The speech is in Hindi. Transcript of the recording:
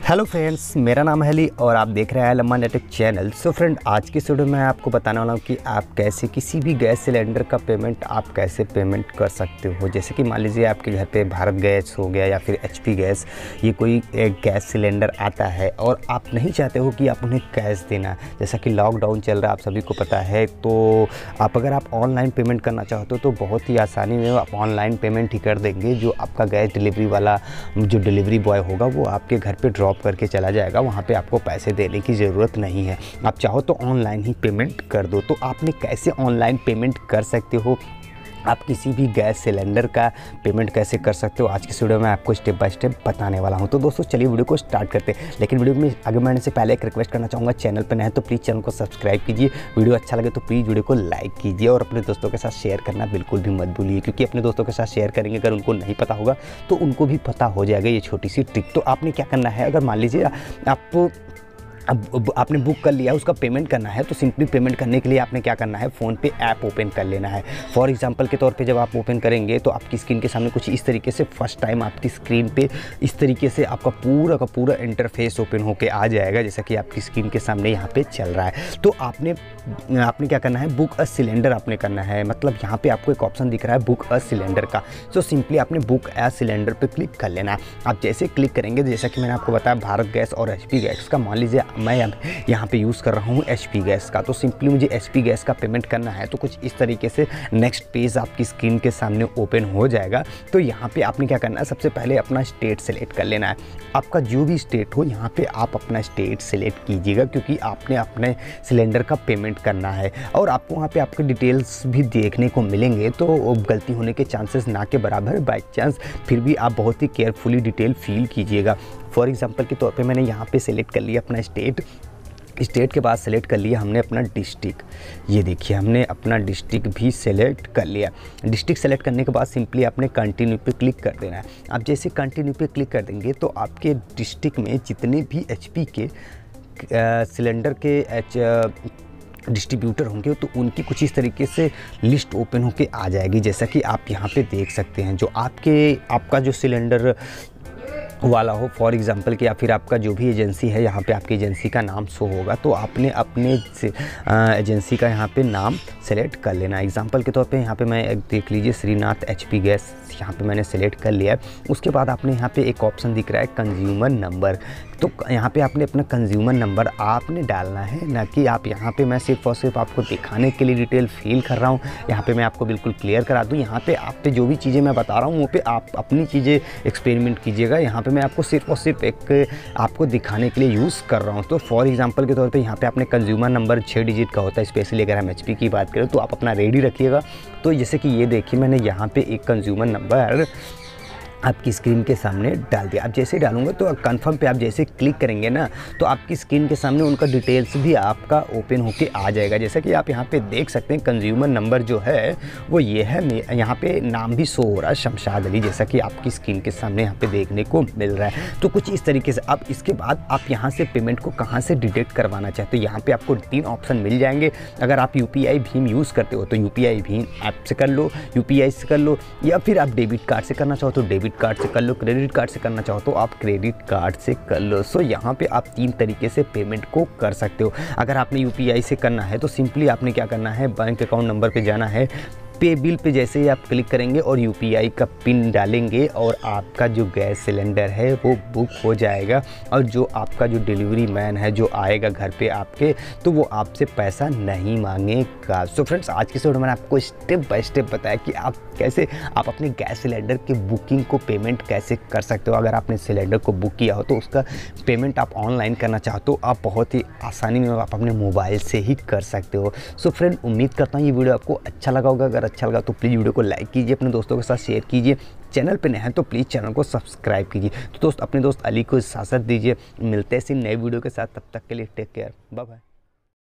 हेलो फ्रेंड्स, मेरा नाम है अली और आप देख रहे हैं लम्मा नेटेक चैनल। सो फ्रेंड, आज की वीडियो में आपको बताने वाला हूँ कि आप कैसे किसी भी गैस सिलेंडर का पेमेंट आप कैसे पेमेंट कर सकते हो। जैसे कि मान लीजिए आपके घर पे भारत गैस हो गया या फिर एचपी गैस, ये कोई एक गैस सिलेंडर आता है और आप नहीं चाहते हो कि आप उन्हें कैश देना। जैसा कि लॉकडाउन चल रहा है, आप सभी को पता है, तो अगर आप ऑनलाइन पेमेंट करना चाहते हो तो बहुत ही आसानी में आप ऑनलाइन पेमेंट ही कर देंगे। जो आपका गैस डिलीवरी वाला जो डिलीवरी बॉय होगा वो आपके घर पे ड्रॉप करके चला जाएगा। वहाँ पे आपको पैसे देने की ज़रूरत नहीं है। आप चाहो तो ऑनलाइन ही पेमेंट कर दो। तो आपने कैसे ऑनलाइन पेमेंट कर सकते हो, आप किसी भी गैस सिलेंडर का पेमेंट कैसे कर सकते हो, आज की वीडियो में आपको स्टेप बाय स्टेप बताने वाला हूं। तो दोस्तों चलिए वीडियो को स्टार्ट करते हैं। लेकिन वीडियो में आगे बढ़ने से पहले एक रिक्वेस्ट करना चाहूँगा, चैनल पर नए हैं तो प्लीज़ चैनल को सब्सक्राइब कीजिए, वीडियो अच्छा लगे तो प्लीज़ वीडियो को लाइक कीजिए और अपने दोस्तों के साथ शेयर करना बिल्कुल भी मत भूलिए, क्योंकि अपने दोस्तों के साथ शेयर करेंगे अगर उनको नहीं पता होगा तो उनको भी पता हो जाएगा ये छोटी सी ट्रिक। तो आपने क्या करना है, अगर मान लीजिए अब आपने बुक कर लिया, उसका पेमेंट करना है, तो सिंपली पेमेंट करने के लिए आपने क्या करना है, फ़ोन पे ऐप ओपन कर लेना है। फॉर एग्जांपल के तौर पे जब आप ओपन करेंगे तो आपकी स्क्रीन के सामने कुछ इस तरीके से फर्स्ट टाइम आपकी स्क्रीन पे इस तरीके से आपका पूरा का पूरा इंटरफेस ओपन होके आ जाएगा, जैसा कि आपकी स्क्रीन के सामने यहाँ पे चल रहा है। तो आपने क्या करना है, बुक अ सिलेंडर आपने करना है। मतलब यहाँ पर आपको एक ऑप्शन दिख रहा है बुक अ सिलेंडर का। सो सिंपली आपने बुक अ सिलेंडर पर क्लिक कर लेना है। आप जैसे क्लिक करेंगे, जैसा कि मैंने आपको बताया भारत गैस और एचपी गैस का, मान लीजिए मैं यहाँ पे यूज़ कर रहा हूँ एचपी गैस का, तो सिंपली मुझे एचपी गैस का पेमेंट करना है। तो कुछ इस तरीके से नेक्स्ट पेज आपकी स्क्रीन के सामने ओपन हो जाएगा। तो यहाँ पे आपने क्या करना है, सबसे पहले अपना स्टेट सेलेक्ट कर लेना है। आपका जो भी स्टेट हो यहाँ पे आप अपना स्टेट सेलेक्ट कीजिएगा, क्योंकि आपने अपने सिलेंडर का पेमेंट करना है और आपको वहाँ पे आपके डिटेल्स भी देखने को मिलेंगे। तो गलती होने के चांसेस ना के बराबर, बाई चांस, फिर भी आप बहुत ही केयरफुली डिटेल फिल कीजिएगा। फॉर एग्जांपल के तौर पे मैंने यहाँ पे सेलेक्ट कर लिया अपना स्टेट के बाद सेलेक्ट कर लिया हमने अपना डिस्ट्रिक्ट। ये देखिए हमने अपना डिस्ट्रिक्ट भी सेलेक्ट कर लिया। डिस्ट्रिक्ट सेलेक्ट करने के बाद सिंपली आपने कंटिन्यू पे क्लिक कर देना है। आप जैसे कंटिन्यू पे क्लिक कर देंगे तो आपके डिस्ट्रिक्ट में जितने भी एचपी के सिलेंडर के डिस्ट्रीब्यूटर होंगे तो उनकी कुछ इस तरीके से लिस्ट ओपन होके आ जाएगी, जैसा कि आप यहाँ पे देख सकते हैं। जो आपका जो सिलेंडर वाला हो, फॉर एग्जांपल कि या फिर आपका जो भी एजेंसी है, यहाँ पे आपकी एजेंसी का नाम शो होगा, तो आपने अपने एजेंसी का यहाँ पे नाम सेलेक्ट कर लेना। एग्जांपल के तौर पे यहाँ पे मैं देख लीजिए श्रीनाथ एचपी गैस, यहाँ पे मैंने सेलेक्ट कर लिया है। उसके बाद आपने यहाँ पे एक ऑप्शन दिख रहा है कंज्यूमर नंबर, तो यहाँ पे आपने अपना कंज्यूमर नंबर आपने डालना है, ना कि आप यहाँ पे मैं सिर्फ और सिर्फ आपको दिखाने के लिए डिटेल फिल कर रहा हूँ। यहाँ पे मैं आपको बिल्कुल क्लियर करा दूँ, यहाँ पे आप पे जो भी चीज़ें मैं बता रहा हूँ वो पे आप अपनी चीज़ें एक्सपेरिमेंट कीजिएगा। यहाँ पे मैं आपको सिर्फ और सिर्फ एक आपको दिखाने के लिए यूज़ कर रहा हूँ। तो फॉर एग्जांपल के तौर पे यहाँ पे आपने कंज्यूमर नंबर 6 डिजिट का होता है, स्पेशली अगर हम एचपी की बात करें तो आप अपना रेडी रखिएगा। तो जैसे कि ये देखिए मैंने यहाँ पे एक कंज्यूमर नंबर आपकी स्क्रीन के सामने डाल दिया। अब जैसे डालूंगा तो कंफर्म पे आप जैसे क्लिक करेंगे ना, तो आपकी स्क्रीन के सामने उनका डिटेल्स भी आपका ओपन होके आ जाएगा। जैसा कि आप यहाँ पे देख सकते हैं कंज्यूमर नंबर जो है वो ये है। यहाँ पे नाम भी शो हो रहा है शमशाद अली, जैसा कि आपकी स्क्रीन के सामने यहाँ पे देखने को मिल रहा है। तो कुछ इस तरीके से अब इसके बाद आप यहाँ से पेमेंट को कहाँ से डिटेक्ट करवाना चाहते हो, यहाँ पे आपको 3 ऑप्शन मिल जाएंगे। अगर आप यूपीआई भीम यूज़ करते हो तो यूपीआई भीम ऐप से कर लो, यूपीआई से कर लो, या फिर आप डेबिट कार्ड से करना चाहो तो डेबिट कार्ड से कर लो, क्रेडिट कार्ड से करना चाहो तो आप क्रेडिट कार्ड से कर लो। सो यहाँ पे आप 3 तरीके से पेमेंट को कर सकते हो। अगर आपने यूपीआई से करना है तो सिंपली आपने क्या करना है, बैंक अकाउंट नंबर पे जाना है, पे बिल पे जैसे ही आप क्लिक करेंगे और यूपीआई का पिन डालेंगे और आपका जो गैस सिलेंडर है वो बुक हो जाएगा। और जो आपका जो डिलीवरी मैन है जो आएगा घर पे आपके, तो वो आपसे पैसा नहीं मांगेगा। सो फ्रेंड्स, आज की वीडियो में मैंने आपको स्टेप बाय स्टेप बताया कि आप कैसे आप अपने गैस सिलेंडर की बुकिंग को पेमेंट कैसे कर सकते हो। अगर आपने सिलेंडर को बुक किया हो तो उसका पेमेंट आप ऑनलाइन करना चाहते हो, आप बहुत ही आसानी में आप अपने मोबाइल से ही कर सकते हो। सो फ्रेंड, उम्मीद करता हूँ ये वीडियो आपको अच्छा लगा होगा। अगर अच्छा लगा तो प्लीज़ वीडियो को लाइक कीजिए, अपने दोस्तों के साथ शेयर कीजिए, चैनल पे नए हैं तो प्लीज़ चैनल को सब्सक्राइब कीजिए। तो दोस्त अपने दोस्त अली को इजाज़त दीजिए, मिलते हैं इसी नए वीडियो के साथ, तब तक के लिए टेक केयर, बाय बाय।